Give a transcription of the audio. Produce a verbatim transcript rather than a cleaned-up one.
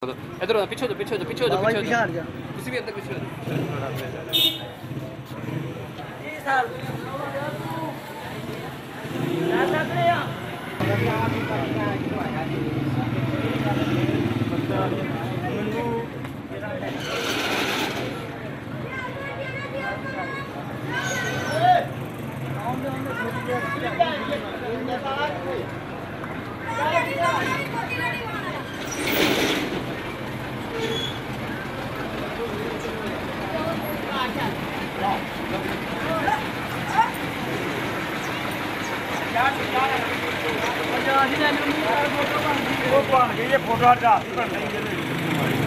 इधर पीछे जो पीछे जो पीछे जो पीछे जो किसी भी अंदर पीछे फोटो हटा